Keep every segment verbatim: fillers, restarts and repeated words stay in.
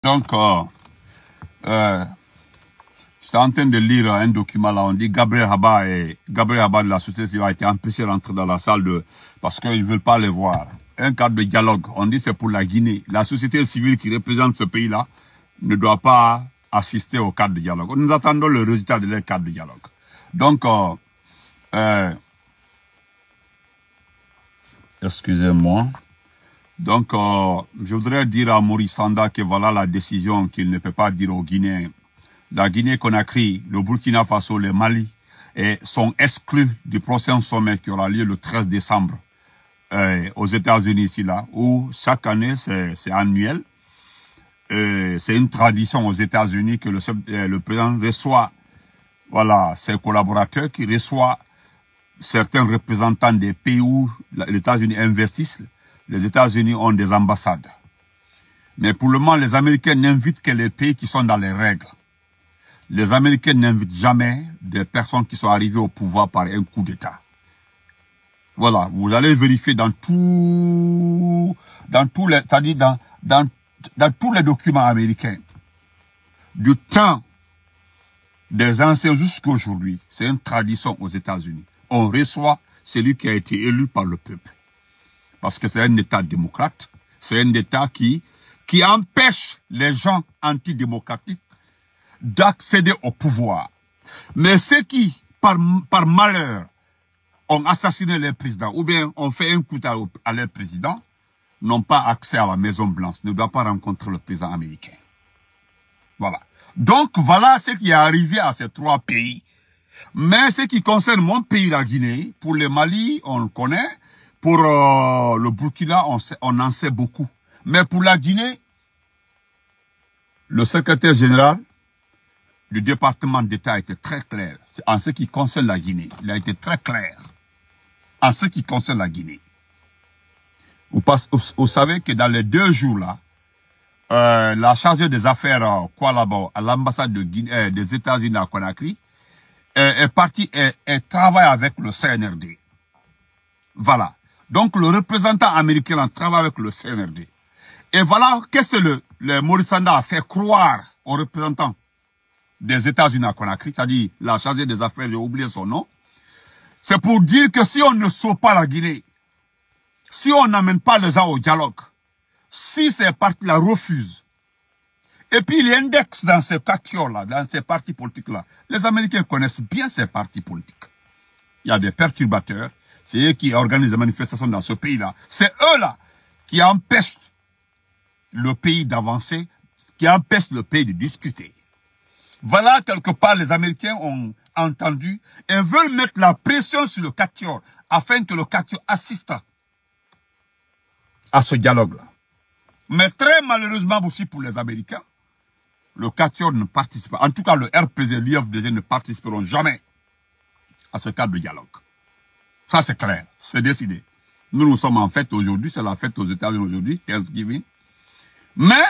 Donc, euh, euh, j'étais en train de lire un document là, on dit Gabriel Haba et Gabriel Haba de la société civile a été empêché d'entrer dans la salle de, parce qu'ils ne veulent pas les voir. Un cadre de dialogue, on dit c'est pour la Guinée. La société civile qui représente ce pays-là ne doit pas assister au cadre de dialogue. Nous attendons le résultat de leur cadre de dialogue. Donc, euh, euh, excusez-moi. Donc, euh, je voudrais dire à Maurice Sanda que voilà la décision qu'il ne peut pas dire aux Guinéens. La Guinée-Conakry, le Burkina Faso, le Mali et sont exclus du prochain sommet qui aura lieu le treize décembre euh, aux États-Unis, ici là, où chaque année, c'est annuel. Euh, c'est une tradition aux États-Unis que le, euh, le président reçoit voilà, ses collaborateurs, qui reçoit certains représentants des pays où les États-Unis investissent. Les États-Unis ont des ambassades. Mais pour le moment, les Américains n'invitent que les pays qui sont dans les règles. Les Américains n'invitent jamais des personnes qui sont arrivées au pouvoir par un coup d'État. Voilà, vous allez vérifier dans tout, dans tous les, c'est-à-dire dans, dans, dans tous les documents américains, du temps des anciens jusqu'à aujourd'hui, c'est une tradition aux États-Unis. On reçoit celui qui a été élu par le peuple. Parce que c'est un État démocrate, c'est un État qui, qui empêche les gens antidémocratiques d'accéder au pouvoir. Mais ceux qui, par, par malheur, ont assassiné les présidents, ou bien ont fait un coup à leur président, n'ont pas accès à la Maison Blanche, ne doivent pas rencontrer le président américain. Voilà. Donc, voilà ce qui est arrivé à ces trois pays. Mais ce qui concerne mon pays, la Guinée, pour le Mali, on le connaît. Pour euh, le Burkina, on, sait, on en sait beaucoup. Mais pour la Guinée, le secrétaire général du département d'État était très clair. En ce qui concerne la Guinée, il a été très clair. En ce qui concerne la Guinée. Vous, vous, vous savez que dans les deux jours-là, euh, la chargée des affaires euh, quoi là-bas, à l'ambassade de Guinée, euh, des États-Unis à Conakry, est, est partie et, et travaille avec le C N R D. Voilà. Donc, le représentant américain en travaille avec le C N R D. Et voilà, qu'est-ce que le, le Maurice Sanda a fait croire aux représentants des États-Unis à Conakry, c'est-à-dire la chargée des affaires, j'ai oublié son nom. C'est pour dire que si on ne sauve pas la Guinée, si on n'amène pas les gens au dialogue, si ces partis-là refusent, et puis il indexe dans ces captures-là, dans ces partis politiques-là, les Américains connaissent bien ces partis politiques. Il y a des perturbateurs. C'est eux qui organisent des manifestations dans ce pays-là. C'est eux-là qui empêchent le pays d'avancer, qui empêchent le pays de discuter. Voilà, quelque part, les Américains ont entendu et veulent mettre la pression sur le Quatuor afin que le Quatuor assiste à ce dialogue-là. Mais très malheureusement aussi pour les Américains, le Quatuor ne participe pas. En tout cas, le R P G, l'I F D G ne participeront jamais à ce cadre de dialogue. Ça, c'est clair, c'est décidé. Nous, nous sommes en fête aujourd'hui, c'est la fête aux États-Unis aujourd'hui, Thanksgiving. Mais,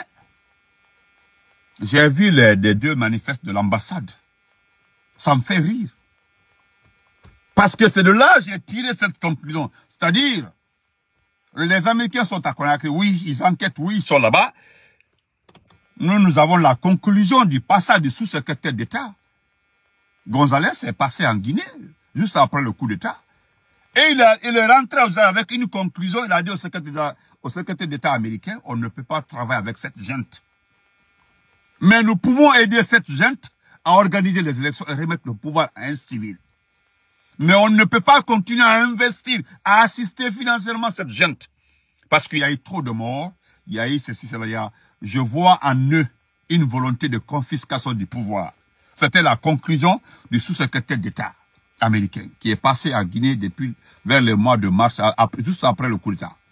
j'ai vu les, les deux manifestes de l'ambassade. Ça me fait rire. Parce que c'est de là que j'ai tiré cette conclusion. C'est-à-dire, les Américains sont à Conakry, oui, ils enquêtent, oui, ils sont là-bas. Nous, nous avons la conclusion du passage du sous-secrétaire d'État. González est passé en Guinée, juste après le coup d'État. Et il, a, il est rentré avec une conclusion, il a dit au secrétaire, au secrétaire d'État américain, on ne peut pas travailler avec cette junte. Mais nous pouvons aider cette junte à organiser les élections et remettre le pouvoir à un civil. Mais on ne peut pas continuer à investir, à assister financièrement cette junte. Parce qu'il y a eu trop de morts, il y a eu ceci, cela, il y a, je vois en eux une volonté de confiscation du pouvoir. C'était la conclusion du sous-secrétaire d'État américain, qui est passé à Guinée depuis vers le mois de mars, après, juste après le coup d'État.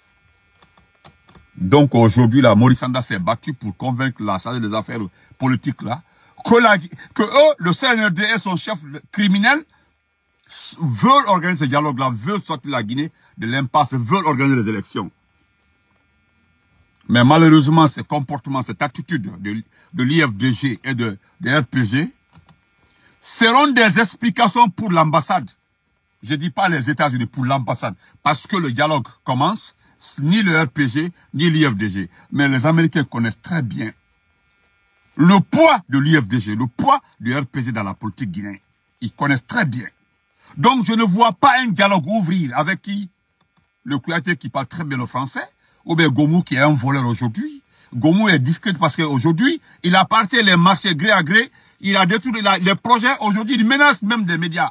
Donc aujourd'hui, la Maurice Sanda s'est battu pour convaincre la chargée des affaires politiques là, que, la, que eux, le C N R D et son chef criminel, veulent organiser ce dialogue-là, veulent sortir la Guinée de l'impasse, veulent organiser les élections. Mais malheureusement, ce comportement, cette attitude de, de l'I F D G et de, de R P G, seront des explications pour l'ambassade. Je ne dis pas les États-Unis, pour l'ambassade. Parce que le dialogue commence, ni le R P G, ni l'I F D G. Mais les Américains connaissent très bien le poids de l'U F D G, le poids du R P G dans la politique guinéenne. Ils connaissent très bien. Donc, je ne vois pas un dialogue ouvrir avec qui? Le Kouyaté qui parle très bien le français, ou bien Gomou qui est un voleur aujourd'hui. Gomou est discret parce qu'aujourd'hui, il appartient les marchés gré à gré. Il a détruit la, les projets. Aujourd'hui, il menace même des médias.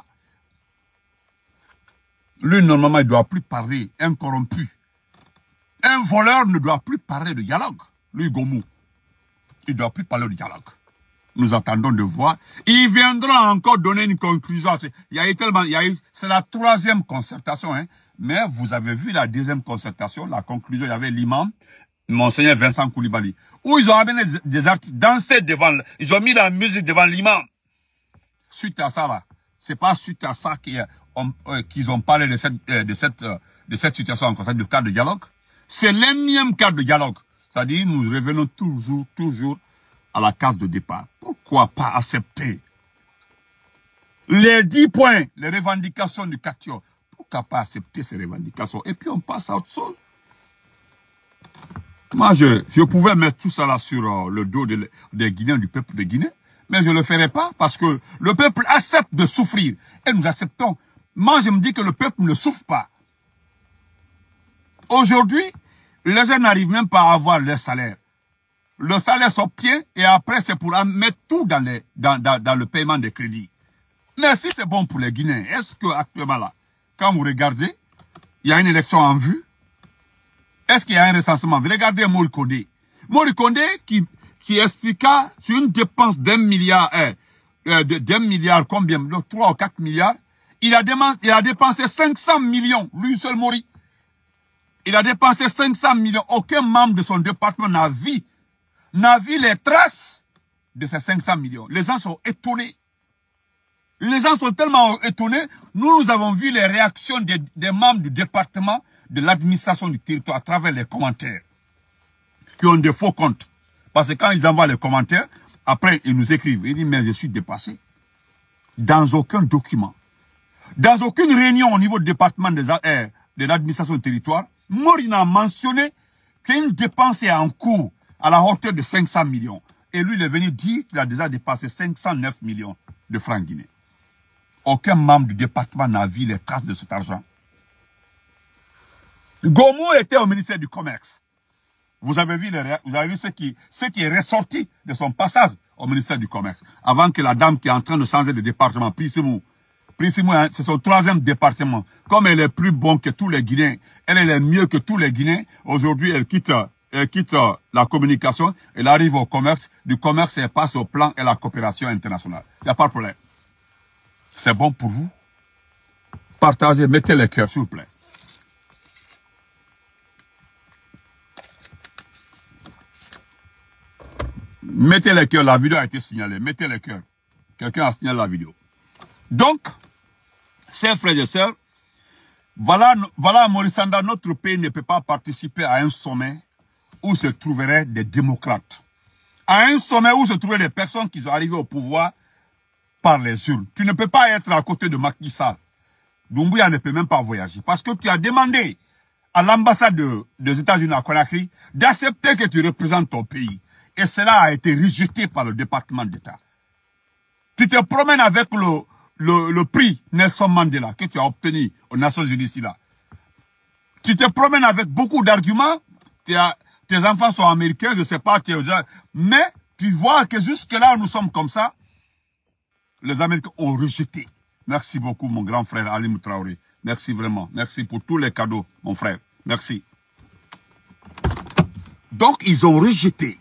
Lui, normalement, il ne doit plus parler. Un corrompu. Un voleur ne doit plus parler de dialogue. Lui, Gomou. Il ne doit plus parler de dialogue. Nous attendons de voir. Il viendra encore donner une conclusion. Il y a eu tellement, il y a eu, c'est la troisième concertation, hein. Mais vous avez vu la deuxième concertation, la conclusion, il y avait l'imam, Monseigneur Vincent Koulibaly, où ils ont amené des artistes danser devant, ils ont mis la musique devant l'imam. Suite à ça, là, c'est pas suite à ça qu'ils ont, euh, qu'ils ont parlé de cette, euh, de cette, euh, de cette situation en concernant le cadre de dialogue. C'est l'énième cadre de dialogue. C'est-à-dire, nous revenons toujours, toujours à la case de départ. Pourquoi pas accepter les dix points, les revendications du Catio? Pourquoi pas accepter ces revendications? Et puis on passe à autre chose. Moi, je, je pouvais mettre tout ça là sur euh, le dos de, des Guinéens, du peuple de Guinée, mais je ne le ferai pas parce que le peuple accepte de souffrir. Et nous acceptons. Moi, je me dis que le peuple ne souffre pas. Aujourd'hui, les gens n'arrivent même pas à avoir leur salaire. Le salaire s'obtient et après, c'est pour mettre tout dans, les, dans, dans, dans le paiement des crédits. Mais si c'est bon pour les Guinéens, est-ce que actuellement là, quand vous regardez, il y a une élection en vue? Est-ce qu'il y a un recensement? Vous regardez Mori Kondé. Mori Kondé qui, qui expliqua sur une dépense d'un milliard, euh, d'un milliard, combien? De trois ou quatre milliards. Il a, demandé, il a dépensé cinq cents millions, lui seul Mori. Il a dépensé cinq cents millions. Aucun membre de son département n'a vu, n'a vu les traces de ces cinq cents millions. Les gens sont étonnés. Les gens sont tellement étonnés. Nous, nous avons vu les réactions des, des membres du département de l'administration du territoire à travers les commentaires qui ont des faux comptes. Parce que quand ils envoient les commentaires, après, ils nous écrivent. Ils disent, mais je suis dépassé. Dans aucun document, dans aucune réunion au niveau du département des, euh, de l'administration du territoire, Mori n'a mentionné qu'une dépense est en cours à la hauteur de cinq cents millions. Et lui, il est venu dire qu'il a déjà dépassé cinq cent neuf millions de francs guinéens. Aucun membre du département n'a vu les traces de cet argent. Gomou était au ministère du Commerce. Vous avez vu, les, vous avez vu ce, qui, ce qui est ressorti de son passage au ministère du Commerce. Avant que la dame qui est en train de changer de département, Prissimou, Prissimou, hein, c'est son troisième département. Comme elle est plus bonne que tous les Guinéens, elle, elle est mieux que tous les Guinéens. Aujourd'hui, elle quitte, elle quitte la communication, elle arrive au commerce. Du commerce, elle passe au plan et la coopération internationale. Il n'y a pas de problème. C'est bon pour vous. Partagez, mettez les cœurs, s'il vous plaît. Mettez les cœurs, la vidéo a été signalée. Mettez les cœurs. Quelqu'un a signalé la vidéo. Donc, chers frères et sœurs, voilà, voilà Maurice Sanda, notre pays ne peut pas participer à un sommet où se trouveraient des démocrates. À un sommet où se trouveraient des personnes qui sont arrivées au pouvoir par les urnes. Tu ne peux pas être à côté de Macky Sall. Doumbouya ne peut même pas voyager. Parce que tu as demandé à l'ambassade de, des États-Unis à Conakry d'accepter que tu représentes ton pays. Et cela a été rejeté par le département d'État. Tu te promènes avec le, le, le prix Nelson Mandela que tu as obtenu aux Nations Unies ici là. Tu te promènes avec beaucoup d'arguments. Tes enfants sont américains, je ne sais pas. Mais tu vois que jusque là, nous sommes comme ça. Les Américains ont rejeté. Merci beaucoup, mon grand frère Ali Traoré. Merci vraiment. Merci pour tous les cadeaux, mon frère. Merci. Donc, ils ont rejeté.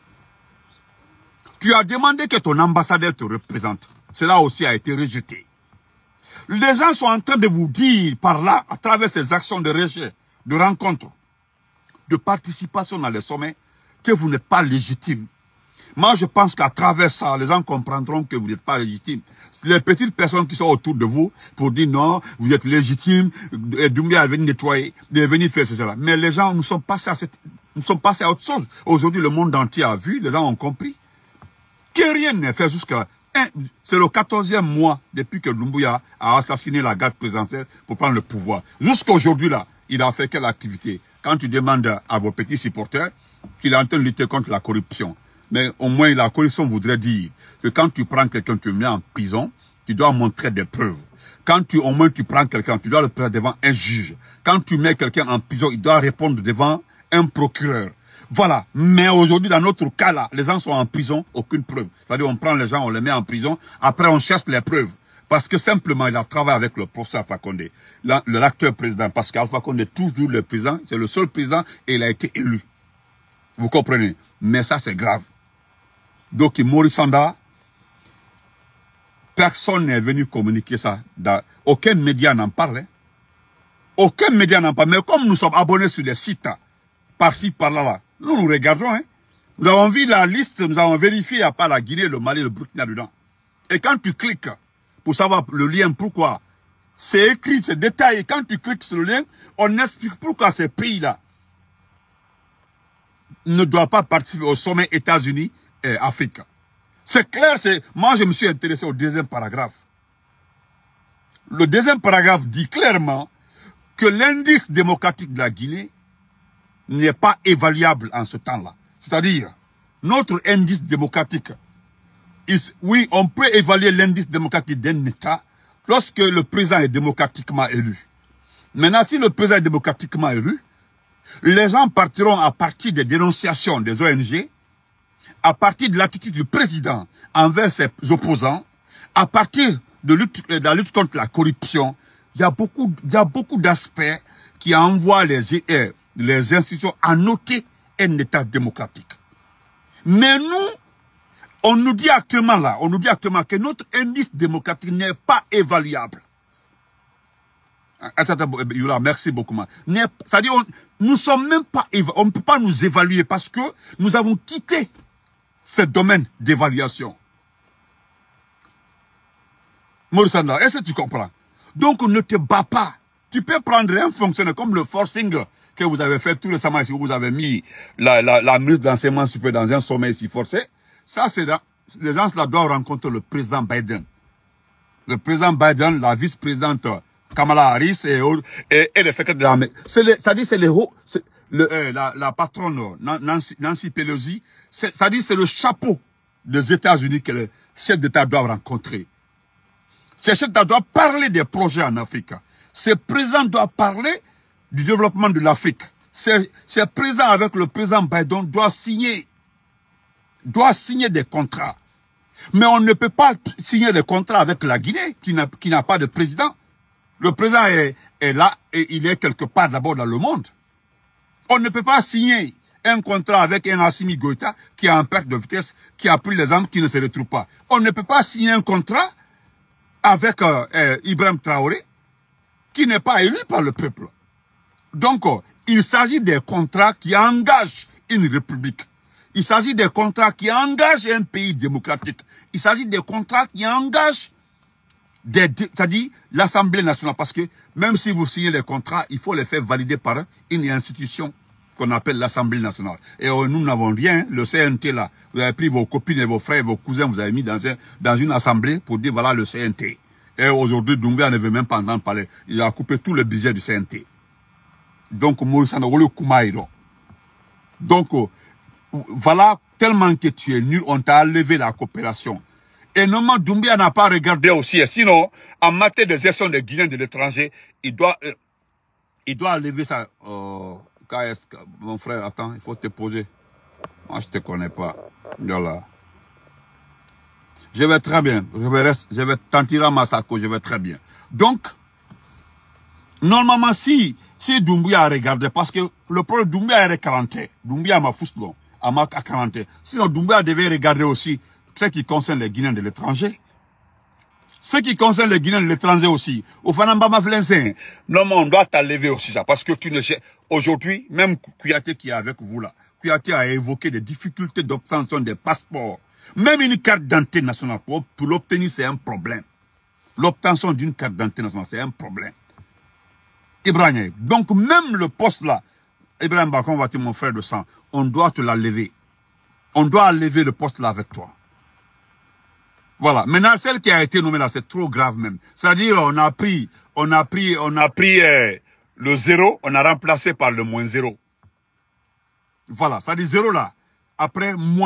Tu as demandé que ton ambassadeur te représente. Cela aussi a été rejeté. Les gens sont en train de vous dire par là, à travers ces actions de rejet, de rencontre, de participation dans les sommets, que vous n'êtes pas légitime. Moi, je pense qu'à travers ça, les gens comprendront que vous n'êtes pas légitime. Les petites personnes qui sont autour de vous pour dire non, vous êtes légitime, Doumbouya est venu nettoyer, est venu faire cela. Mais les gens, nous sommes passés à cette, nous sommes passés à autre chose. Aujourd'hui, le monde entier a vu, les gens ont compris que rien n'est fait jusqu'à... C'est le quatorzième mois depuis que Doumbouya a assassiné la garde présidentielle pour prendre le pouvoir. Jusqu'à aujourd'hui, là, il a fait quelle activité? Quand tu demandes à vos petits supporters qu'il est en train de lutter contre la corruption, Mais au moins, la corruption voudrait dire que quand tu prends quelqu'un, tu le mets en prison, tu dois montrer des preuves. Quand tu, au moins tu prends quelqu'un, tu dois le prendre devant un juge. Quand tu mets quelqu'un en prison, il doit répondre devant un procureur. Voilà. Mais aujourd'hui, dans notre cas là, les gens sont en prison, aucune preuve. C'est-à-dire, on prend les gens, on les met en prison, après on cherche les preuves. Parce que simplement, il a travaillé avec le professeur Alpha Condé, l'acteur président. Parce qu'Alpha Condé est toujours le président, c'est le seul président et il a été élu. Vous comprenez? Mais ça, c'est grave. Donc, Maurice Sanda, personne n'est venu communiquer ça. Dans, aucun média n'en parle. Hein. Aucun média n'en parle. Mais comme nous sommes abonnés sur les sites, par-ci, par-là, là, nous nous regardons. Hein. Nous avons vu la liste, nous avons vérifié à part la Guinée, le Mali, le Burkina dedans. Et quand tu cliques pour savoir le lien, pourquoi, c'est écrit, c'est détaillé. Quand tu cliques sur le lien, on explique pourquoi ces pays-là ne doivent pas participer au sommet États-Unis et Afrique. C'est clair, c'est. Moi, je me suis intéressé au deuxième paragraphe. Le deuxième paragraphe dit clairement que l'indice démocratique de la Guinée n'est pas évaluable en ce temps-là. C'est-à-dire, notre indice démocratique, is, oui, on peut évaluer l'indice démocratique d'un État lorsque le président est démocratiquement élu. Maintenant, si le président est démocratiquement élu, les gens partiront à partir des dénonciations des O N G, à partir de l'attitude du président envers ses opposants, à partir de, lutte, de la lutte contre la corruption. Il y a beaucoup, il y a beaucoup d'aspects qui envoient les, les institutions à noter un État démocratique. Mais nous, on nous dit actuellement là, on nous dit actuellement que notre indice démocratique n'est pas évaluable. Youla, merci beaucoup. C'est-à-dire, nous sommes même pas, on ne peut pas nous évaluer parce que nous avons quitté ce domaine d'évaluation. Maurice Sanda, est-ce que tu comprends? Donc, ne te bats pas. Tu peux prendre un fonctionnaire comme le forcing que vous avez fait tout récemment ici, où vous avez mis la, la, la ministre d'enseignement supérieur dans un sommet ici forcé. Ça, c'est là. Les gens là doivent rencontrer le président Biden. Le président Biden, la vice-présidente Kamala Harris et, et, et le secrétaire de l'armée. C'est-à-dire, c'est les hauts, le, euh, la, la patronne Nancy, Nancy Pelosi, c'est-à-dire, c'est le chapeau des États-Unis que les chefs d'État doivent rencontrer. Ces chefs d'État doivent parler des projets en Afrique. Ces présidents doivent parler du développement de l'Afrique. Ces, ces présidents avec le président Biden doivent signer, doivent signer des contrats. Mais on ne peut pas signer des contrats avec la Guinée, qui n'a, qui n'a pas de président. Le président est, est là et il est quelque part d'abord dans le monde. On ne peut pas signer un contrat avec un Assimi Goïta qui est en perte de vitesse, qui a pris les armes, qui ne se retrouve pas. On ne peut pas signer un contrat avec euh, euh, Ibrahim Traoré, qui n'est pas élu par le peuple. Donc, euh, il s'agit des contrats qui engagent une république. Il s'agit des contrats qui engagent un pays démocratique. Il s'agit des contrats qui engagent c'est-à-dire l'Assemblée nationale. Parce que même si vous signez les contrats, il faut les faire valider par une institution qu'on appelle l'Assemblée nationale. Et euh, nous n'avons rien. Le C N T là, vous avez pris vos copines et vos frères et vos cousins, vous avez mis dans, un, dans une assemblée pour dire voilà le C N T. Et aujourd'hui, Doumbouya ne veut même pas entendre parler. Il a coupé tout le budget du C N T. Donc, Maurice Sanda, donc, euh, voilà, tellement que tu es nul, on t'a enlevé la coopération. Et normalement, Doumbouya n'a pas regardé aussi. Sinon, en matière de gestion des Guinéens de l'étranger, il doit, euh, il doit enlever ça. Euh, K S, mon frère, attends, il faut te poser. Moi, je ne te connais pas. Voilà. Je vais très bien. Je vais, rester, je vais Tantira Massako, je vais très bien. Donc, normalement, si, si Doumbouya a regardé, parce que le problème Doumbouya est quarante. Doumbouya m'a foutu long, à quarante. Sinon, Doumbouya devait regarder aussi ce qui concerne les Guinéens de l'étranger. Ce qui concerne les Guinéens de l'étranger aussi. Au Fanambama Flensin, normalement, on doit t'enlever aussi ça. Parce que tu ne sais, aujourd'hui, même Kouyaté qui est avec vous là, Kouyaté a évoqué des difficultés d'obtention des passeports. Même une carte d'identité nationale, pour, pour l'obtenir, c'est un problème. L'obtention d'une carte d'identité nationale, c'est un problème. Ibrahim, donc même le poste là, Ibrahim Bakon va mon frère de sang, on doit te la lever. On doit lever le poste là avec toi. Voilà. Maintenant, celle qui a été nommée là, c'est trop grave même. C'est-à-dire, on a pris, on a pris, on a pris euh, le zéro, on a remplacé par le moins zéro. Voilà. C'est-à-dire zéro là. Après, moins.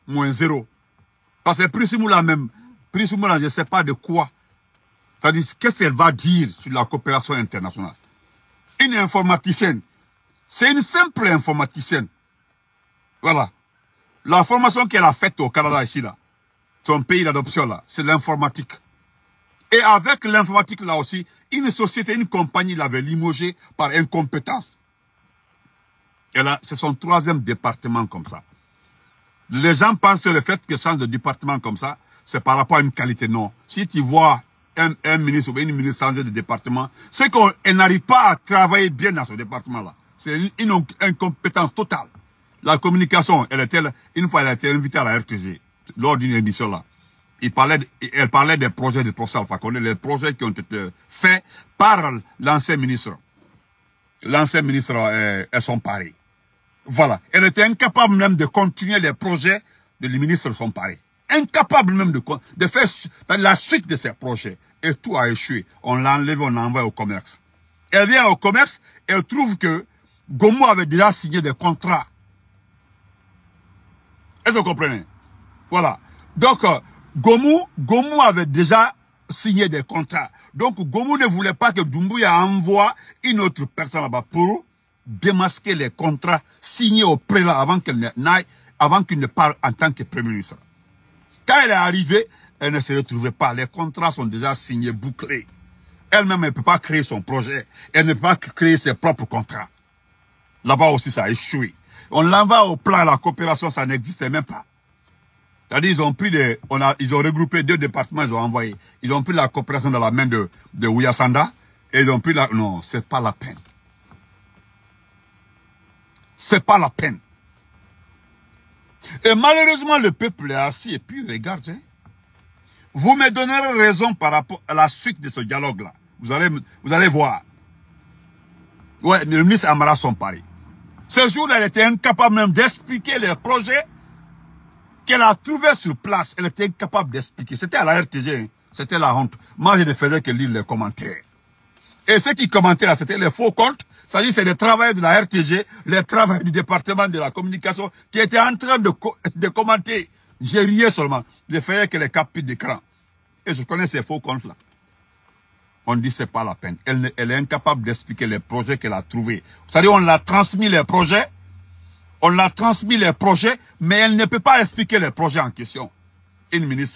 moins zéro. Parce que Prince Moula même, Prince Moula, je ne sais pas de quoi. C'est-à-dire, qu'est-ce qu'elle va dire sur la coopération internationale? Une informaticienne. C'est une simple informaticienne. Voilà. La formation qu'elle a faite au Canada ici, là, son pays d'adoption, là, c'est l'informatique. Et avec l'informatique, là aussi, une société, une compagnie l'avait limogée par incompétence. Et là, c'est son troisième département comme ça. Les gens pensent que le fait que change de département comme ça, c'est par rapport à une qualité. Non. Si tu vois un, un ministre ou une ministre changer de département, c'est qu'elle n'arrive pas à travailler bien dans ce département-là. C'est une, une incompétence totale. La communication, elle était, une fois elle a été invitée à la R T G, lors d'une émission là, il parlait de, elle parlait des projets du professeur Alpha Condé, les projets qui ont été faits par l'ancien ministre. L'ancien ministre euh, et son pari. Voilà. Elle était incapable même de continuer les projets de le ministre son pari. Incapable même de, de faire la suite de ces projets. Et tout a échoué. On l'a enlevé, on l'a envoyé au commerce. Elle vient au commerce, elle trouve que Gomu avait déjà signé des contrats. Est-ce que vous comprenez? Voilà. Donc, euh, Gomu, Gomu avait déjà signé des contrats. Donc, Gomu ne voulait pas que Doumbouya envoie une autre personne là-bas pour démasquer les contrats signés au prélat avant qu'elle n'aille, avant qu'il ne parle en tant que Premier ministre. Quand elle est arrivée, elle ne se retrouvait pas. Les contrats sont déjà signés, bouclés. Elle-même, elle ne peut pas créer son projet. Elle ne peut pas créer ses propres contrats. Là-bas aussi, ça a échoué. On l'envoie au plan, la coopération, ça n'existait même pas. C'est-à-dire, ils ont pris des, on a, ils ont regroupé deux départements, ils ont envoyé. Ils ont pris la coopération dans la main de, de Ouyasanda, et ils ont pris la, non, c'est pas la peine. C'est pas la peine. Et malheureusement, le peuple est assis, et puis regarde, hein. Vous me donnerez raison par rapport à la suite de ce dialogue-là. Vous allez, vous allez voir. Ouais, le ministre Amara son pari. Ce jour-là, elle était incapable même d'expliquer les projets qu'elle a trouvés sur place. Elle était incapable d'expliquer. C'était à la R T G. Hein. C'était la honte. Moi, je ne faisais que lire les commentaires. Et ceux qui commentaient là, c'était les faux comptes. C'est-à-dire, c'est les travailleurs de la R T G, les travailleurs du département de la communication qui étaient en train de, co de commenter. J'ai rié seulement. Je faisais que les captures d'écran. Et je connais ces faux comptes-là. On dit c'est pas la peine. Elle, elle est incapable d'expliquer les projets qu'elle a trouvés. C'est-à-dire on l'a transmis les projets, on l'a transmis les projets, mais elle ne peut pas expliquer les projets en question. Une ministre.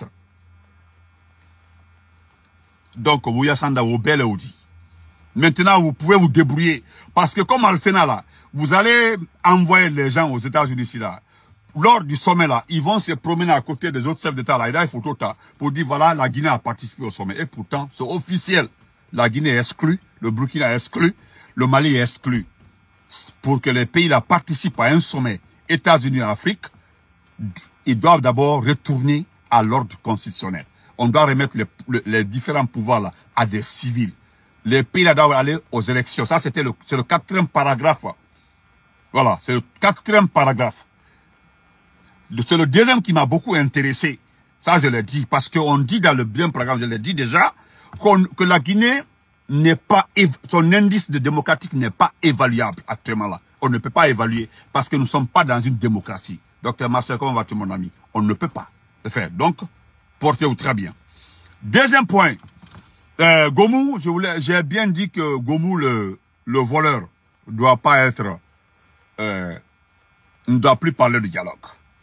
Donc, Ouyasanda Obele Oudi. Maintenant, vous pouvez vous débrouiller. Parce que comme al Sénat là, vous allez envoyer les gens aux États-Unis ici là. Lors du sommet là, ils vont se promener à côté des autres chefs d'État là, et là, il faut tout ça, pour dire voilà, la Guinée a participé au sommet. Et pourtant, c'est officiel. La Guinée est exclue, le Burkina est exclu, le Mali est exclu. Pour que les pays là participent à un sommet États-Unis et Afrique, ils doivent d'abord retourner à l'ordre constitutionnel. On doit remettre les, les, les différents pouvoirs là à des civils. Les pays là doivent aller aux élections. Ça, c'était le, c'est le quatrième paragraphe. Voilà, c'est le quatrième paragraphe. C'est le deuxième qui m'a beaucoup intéressé. Ça, je l'ai dit. Parce qu'on dit dans le bien programme, je l'ai dit déjà, qu'on, que la Guinée n'est pas, son indice de démocratique n'est pas évaluable actuellement là. On ne peut pas évaluer parce que nous ne sommes pas dans une démocratie. Docteur Marcel, comment vas-tu mon ami? On ne peut pas le faire. Donc, portez-vous très bien. Deuxième point. Euh, Gomu, je voulais, j'ai bien dit que Gomu, le, le voleur, ne doit pas être, euh, ne doit plus parler de dialogue.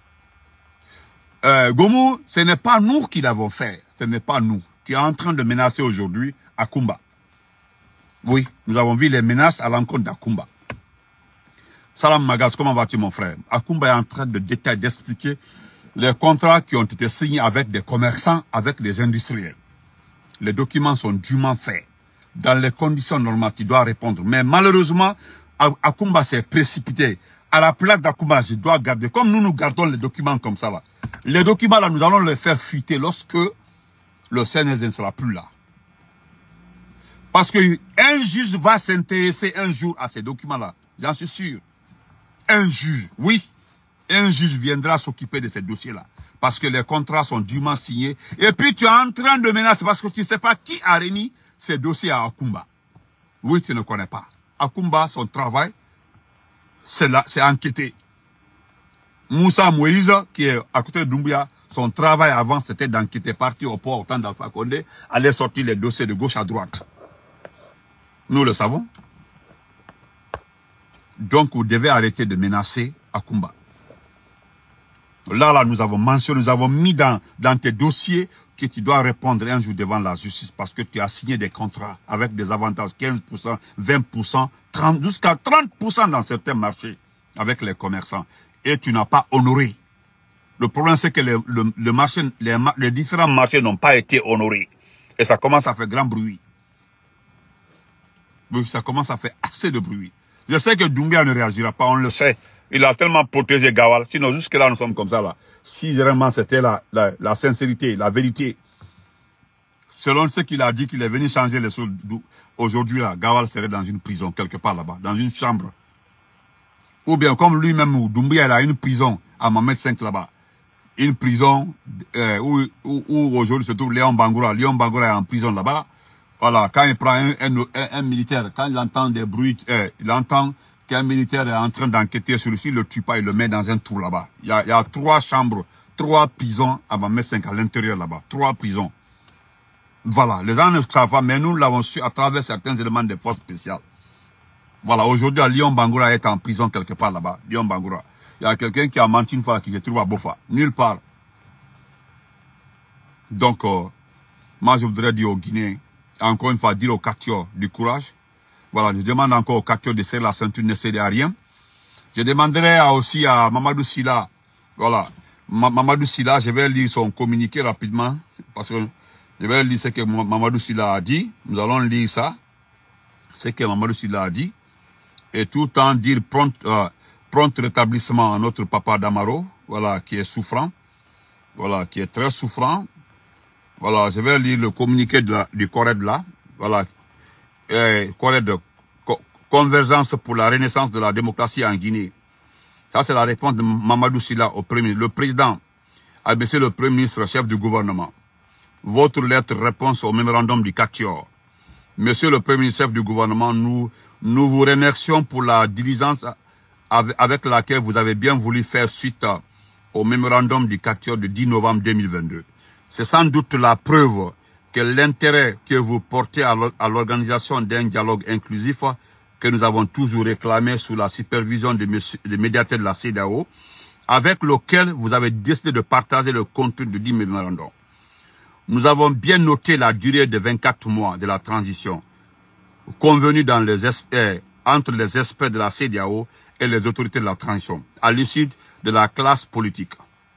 Euh, Gomu, ce n'est pas nous qui l'avons fait. Ce n'est pas nous qui est en train de menacer aujourd'hui Akumba. Oui, nous avons vu les menaces à l'encontre d'Akumba. Salam Magaz, comment vas-tu mon frère? Akumba est en train de détailler, d'expliquer les contrats qui ont été signés avec des commerçants, avec des industriels. Les documents sont dûment faits. Dans les conditions normales, tu dois répondre. Mais malheureusement, Akumba s'est précipité. À la place d'Akumba, je dois garder. Comme nous, nous gardons les documents comme ça là. Les documents là, nous allons les faire fuiter lorsque le C N S ne sera plus là. Parce qu'un juge va s'intéresser un jour à ces documents-là. J'en suis sûr. Un juge, oui. Un juge viendra s'occuper de ces dossiers-là. Parce que les contrats sont dûment signés. Et puis tu es en train de menacer parce que tu ne sais pas qui a remis ces dossiers à Akumba. Oui, tu ne connais pas. Akumba, son travail, c'est enquêter. Moussa Moïse, qui est à côté de Doumbouya, son travail avant, c'était d'enquêter, parti au port au temps d'Alpha Condé, aller sortir les dossiers de gauche à droite. Nous le savons. Donc, vous devez arrêter de menacer Akumba. Là, là, nous avons mentionné, nous avons mis dans, dans tes dossiers que tu dois répondre un jour devant la justice parce que tu as signé des contrats avec des avantages quinze pour cent, vingt pour cent, trente, jusqu'à trente pour cent dans certains marchés avec les commerçants. Et tu n'as pas honoré. Le problème, c'est que le, le, le marché, les, les différents marchés n'ont pas été honorés. Et ça commence à faire grand bruit. Oui, ça commence à faire assez de bruit. Je sais que Doumbouya ne réagira pas, on le sait. Il a tellement protégé Gawal. Sinon, jusque-là, nous sommes comme ça, là. Si vraiment c'était la, la, la sincérité, la vérité, selon ce qu'il a dit, qu'il est venu changer les choses, aujourd'hui, là, Gawal serait dans une prison, quelque part là-bas, dans une chambre. Ou bien, comme lui-même, Doumbouya, il a une prison à Mohamed cinq là-bas. Une prison euh, où, où, où aujourd'hui se trouve Léon Bangoura. Léon Bangoura est en prison là-bas. Voilà, quand il prend un, un, un, un militaire, quand il entend des bruits, euh, il entend qu'un militaire est en train d'enquêter sur lui, il ne le tue pas, il le met dans un trou là-bas. Il y a, il y a trois chambres, trois prisons à Mohamed cinq à l'intérieur là-bas. Trois prisons. Voilà, les gens ne savent pas, mais nous l'avons su à travers certains éléments des forces spéciales. Voilà, aujourd'hui, Léon Bangoura est en prison quelque part là-bas. Léon Bangoura. Il y a quelqu'un qui a menti une fois, qui se trouve à Bofa. Nulle part. Donc, euh, moi, je voudrais dire aux Guinéens, encore une fois, dire aux Katiors du courage. Voilà, je demande encore aux Katiors de serrer la ceinture, ne céder à rien. Je demanderai aussi à Mamadou Sylla, voilà, Ma Mamadou Sylla, je vais lire son communiqué rapidement, parce que je vais lire ce que Mamadou Sylla a dit. Nous allons lire ça, ce que Mamadou Sylla a dit, et tout le temps dire prompt, euh, prompt rétablissement à notre papa Damaro, voilà, qui est souffrant, voilà, qui est très souffrant. Voilà, je vais lire le communiqué de la, du Corée de là, voilà, eh, Corée de co Convergence pour la renaissance de la démocratie en Guinée. Ça, c'est la réponse de Mamadou Sylla au premier. Le président a baissé le premier ministre, chef du gouvernement. Votre lettre réponse au mémorandum du Katior. Monsieur le premier ministre, chef du gouvernement, nous, nous vous remercions pour la diligence avec, avec laquelle vous avez bien voulu faire suite au mémorandum du Katior du dix novembre deux mille vingt-deux. C'est sans doute la preuve que l'intérêt que vous portez à l'organisation d'un dialogue inclusif que nous avons toujours réclamé sous la supervision des de médiateurs de la CEDEAO, avec lequel vous avez décidé de partager le contenu du dit mémorandum. Nous avons bien noté la durée de vingt-quatre mois de la transition, convenue dans les experts, entre les experts de la CEDEAO et les autorités de la transition, à l'issue de la classe politique.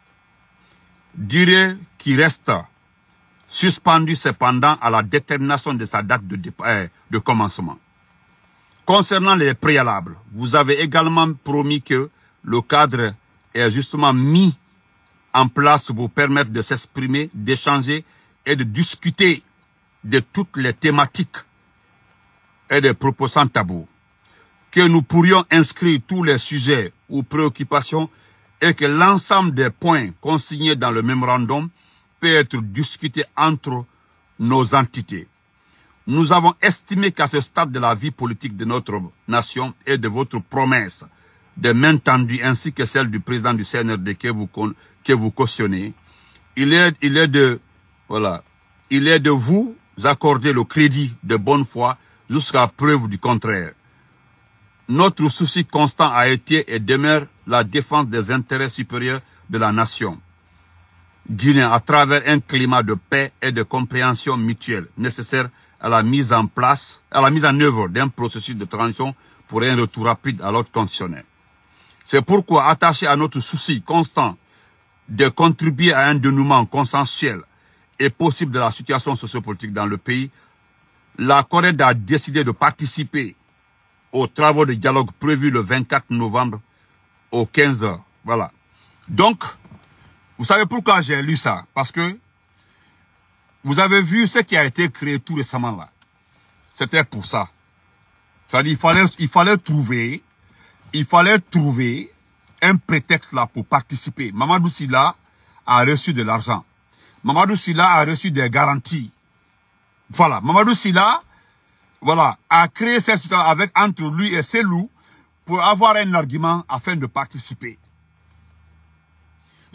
Durée qui reste suspendue cependant à la détermination de sa date de, départ, de commencement. Concernant les préalables, vous avez également promis que le cadre est justement mis en place pour permettre de s'exprimer, d'échanger et de discuter de toutes les thématiques et des propos sans tabou. Que nous pourrions inscrire tous les sujets ou préoccupations et que l'ensemble des points consignés dans le mémorandum peut être discuté entre nos entités. Nous avons estimé qu'à ce stade de la vie politique de notre nation et de votre promesse de main tendue ainsi que celle du président du C N R D que vous, que vous cautionnez, il est, il est de, voilà, il est de vous accorder le crédit de bonne foi jusqu'à preuve du contraire. Notre souci constant a été et demeure la défense des intérêts supérieurs de la nation guinéenne à travers un climat de paix et de compréhension mutuelle nécessaire à la mise en place, à la mise en œuvre d'un processus de transition pour un retour rapide à l'ordre constitutionnel. C'est pourquoi, attaché à notre souci constant de contribuer à un dénouement consensuel et possible de la situation sociopolitique dans le pays, la Corée a décidé de participer aux travaux de dialogue prévus le vingt-quatre novembre aux quinze heures. Voilà. Donc, vous savez pourquoi j'ai lu ça? Parce que vous avez vu ce qui a été créé tout récemment là. C'était pour ça. C'est-à-dire il fallait, il fallait trouver, il fallait trouver un prétexte là pour participer. Mamadou Sylla a reçu de l'argent. Mamadou Sylla a reçu des garanties. Voilà. Mamadou Sylla, voilà, a créé cette situation avec entre lui et Selou pour avoir un argument afin de participer.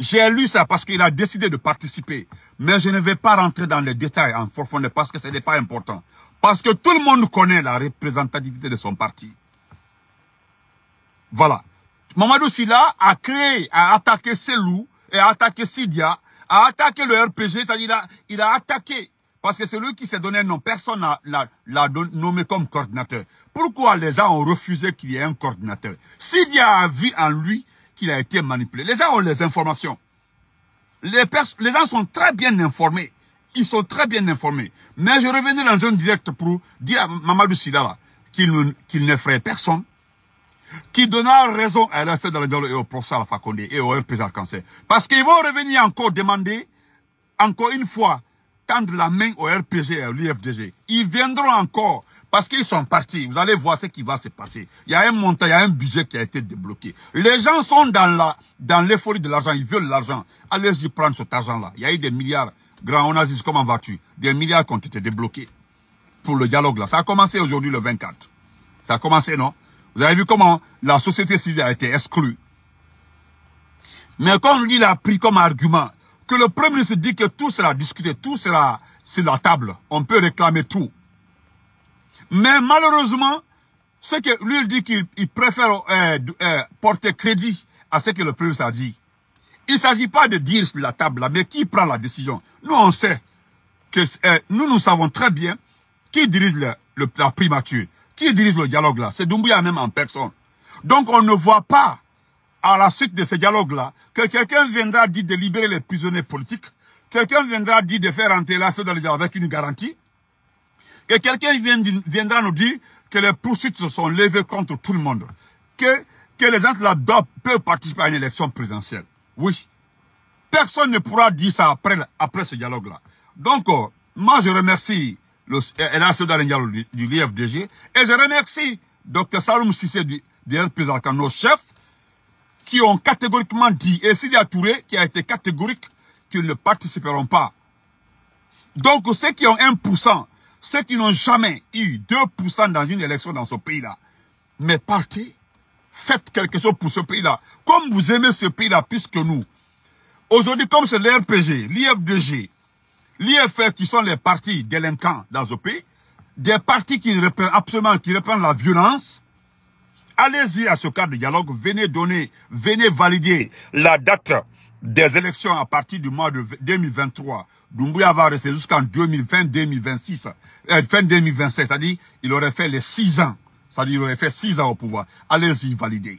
J'ai lu ça parce qu'il a décidé de participer. Mais je ne vais pas rentrer dans les détails en profondeur parce que ce n'est pas important. Parce que tout le monde connaît la représentativité de son parti. Voilà. Mamadou Sylla a créé, a attaqué Selou, et a attaqué Sidia, a attaqué le R P G, c'est-à-dire il a, il a attaqué. Parce que c'est lui qui s'est donné un nom. Personne ne l'a nommé comme coordinateur. Pourquoi les gens ont refusé qu'il y ait un coordinateur? Sidia a vu en lui qu'il a été manipulé. Les gens ont les informations. Les, les gens sont très bien informés. Ils sont très bien informés. Mais je revenais dans un direct pour dire à Mamadou Sylla qu'il qu'il n'effraie personne, qui donnera raison à l'A C dans le dialogue et au professeur Alpha Condé et au R P G Arc-en-Ciel. Parce qu'ils vont revenir encore demander, encore une fois, tendre la main au R P G et à l'U F D G. Ils viendront encore parce qu'ils sont partis. Vous allez voir ce qui va se passer. Il y a un montant, il y a un budget qui a été débloqué. Les gens sont dans la, dans l'euphorie de l'argent. Ils veulent l'argent. Allez-y prendre cet argent-là. Il y a eu des milliards. Grand Onassis, comment vas-tu? Des milliards qui ont été débloqués pour le dialogue là. Ça a commencé aujourd'hui le vingt-quatre. Ça a commencé, non? Vous avez vu comment la société civile a été exclue. Mais comme lui, il a pris comme argument que le Premier ministre dit que tout sera discuté, tout sera sur la table. On peut réclamer tout. Mais malheureusement, ce que lui il dit qu'il préfère euh, euh, porter crédit à ce que le Premier ministre a dit. Il ne s'agit pas de dire sur la table là, mais qui prend la décision. Nous, on sait que euh, nous, nous savons très bien qui dirige le, le, la primature, qui dirige le dialogue là. C'est Doumbouya même en personne. Donc, on ne voit pas, à la suite de ce dialogue-là, que quelqu'un viendra dire de libérer les prisonniers politiques, quelqu'un viendra dire de faire entrer là dans le dialogue avec une garantie, que quelqu'un viendra nous dire que les poursuites se sont levées contre tout le monde, que, que les gens là peuvent participer à une élection présidentielle. Oui. Personne ne pourra dire ça après, après ce dialogue-là. Donc, euh, moi, je remercie l'A C dans le dialogue du, du l'I F D G et je remercie Docteur Saloum Cissé du, du R P G Arc-en-Ciel, nos chefs, qui ont catégoriquement dit, et Sidia Touré, qui a été catégorique, qu'ils ne participeront pas. Donc, ceux qui ont un pour cent, ceux qui n'ont jamais eu deux pour cent dans une élection dans ce pays-là, mais partez, faites quelque chose pour ce pays-là. Comme vous aimez ce pays-là plus que nous. Aujourd'hui, comme c'est l'R P G, l'I F D G, l'I F F qui sont les partis délinquants dans ce pays, des partis qui reprennent absolument, qui reprennent la violence, allez-y à ce cadre de dialogue, venez donner, venez valider la date des élections à partir du mois de deux mille vingt-trois. Doumbouya va rester jusqu'en deux mille vingt, deux mille vingt-six, euh, fin deux mille vingt-sept, c'est-à-dire il aurait fait les six ans. C'est-à-dire il aurait fait six ans au pouvoir. Allez-y valider.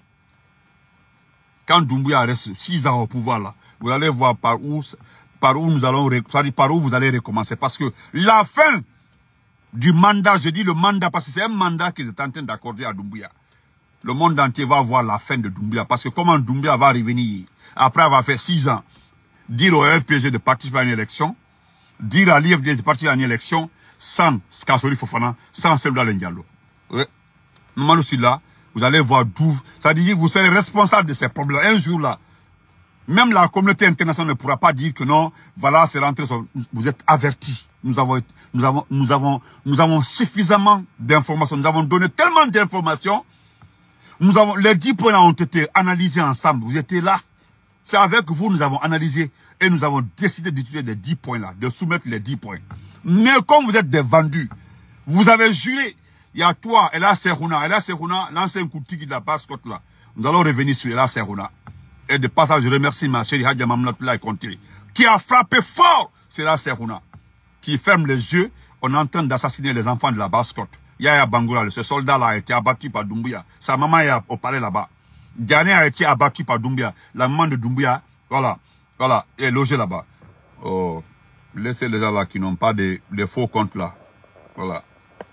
Quand Doumbouya reste six ans au pouvoir, là, vous allez voir par où, par où nous allons, c'est-à-dire par où vous allez recommencer. Parce que la fin du mandat, je dis le mandat, parce que c'est un mandat qu'ils est en train d'accorder à Doumbouya. Le monde entier va voir la fin de Doumbouya. Parce que comment Doumbouya va revenir après avoir fait six ans, dire au R P G de participer à une élection, dire à l'I F D de participer à une élection, sans Kassori Fofana, sans Selou Diallo. Mamadou Sylla, vous allez voir d'où, c'est-à-dire vous serez responsable de ces problèmes. Un jour là, même la communauté internationale ne pourra pas dire que non, voilà, c'est rentré, vous êtes avertis. Nous avons, nous avons, nous avons, nous avons suffisamment d'informations, nous avons donné tellement d'informations. Nous avons, les dix points ont été analysés ensemble. Vous étiez là. C'est avec vous nous avons analysé et nous avons décidé d'étudier les dix points là, de soumettre les dix points. Mais comme vous êtes des vendus, vous avez juré, il y a toi, Ella Serouna, Ella Serouna, l'ancien Koutiki de la Basse-Côte là. Nous allons revenir sur Ella Serouna. Et de passage, je remercie ma chérie Hadja Mamlatula et Conté, qui a frappé fort sur Ella Serouna, qui ferme les yeux, on est en train d'assassiner les enfants de la Basse-Côte. Yaya Bangoura, ce soldat-là a été abattu par Doumbouya. Sa maman est au palais là-bas. Diané a été abattu par Doumbouya. La maman de Doumbouya, voilà, voilà, est logée là-bas. Oh, laissez les gens là qui n'ont pas de, de faux comptes là. Voilà.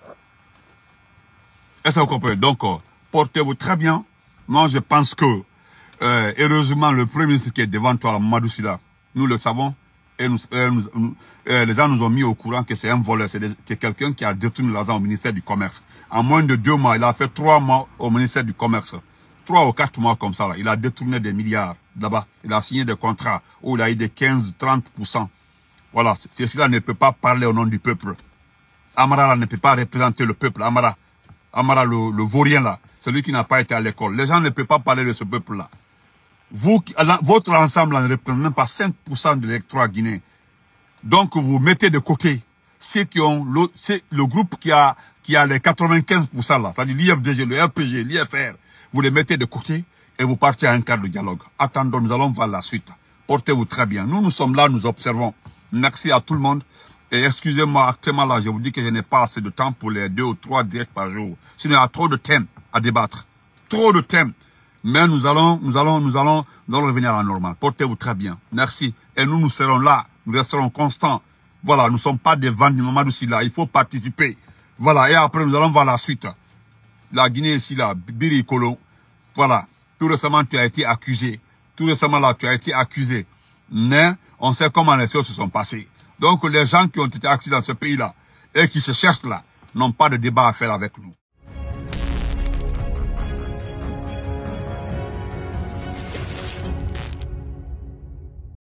Est-ce que vous comprenez? Donc, euh, portez-vous très bien. Moi, je pense que, euh, heureusement, le Premier ministre qui est devant toi, Mamadou Sylla, nous le savons, et nous, euh, nous, nous, euh, les gens nous ont mis au courant que c'est un voleur, c'est quelqu'un qui a détourné l'argent au ministère du Commerce. En moins de deux mois, il a fait trois mois au ministère du Commerce. Trois ou quatre mois comme ça, là. Il a détourné des milliards là-bas. Il a signé des contrats où il a eu des quinze à trente pour cent. Voilà, cela ne peut pas parler au nom du peuple. Amara là, ne peut pas représenter le peuple. Amara, Amara le, le vaurien là, celui qui n'a pas été à l'école. Les gens ne peuvent pas parler de ce peuple-là. Vous, votre ensemble ne représente même pas cinq pour cent de l'électorat guinéen. Donc, vous mettez de côté ceux qui ont l'autre, c'est le groupe qui a, qui a les quatre-vingt-quinze pour cent là, c'est-à-dire l'I F D G, le R P G, l'I F R. Vous les mettez de côté et vous partez à un cadre de dialogue. Attendons, nous allons voir la suite. Portez-vous très bien. Nous, nous sommes là, nous observons. Merci à tout le monde. Et excusez-moi, actuellement là, je vous dis que je n'ai pas assez de temps pour les deux ou trois directs par jour. Sinon, il y a trop de thèmes à débattre. Trop de thèmes. Mais nous allons, nous allons, nous allons, nous allons revenir à la normale. Portez-vous très bien. Merci. Et nous, nous serons là. Nous resterons constants. Voilà, nous ne sommes pas des vents du Mamadou Sylla. Il faut participer. Voilà. Et après, nous allons voir la suite. La Guinée ici, là, Biri Kolo. Voilà. Tout récemment, tu as été accusé. Tout récemment, là, tu as été accusé. Mais, on sait comment les choses se sont passées. Donc, les gens qui ont été accusés dans ce pays-là et qui se cherchent là, n'ont pas de débat à faire avec nous.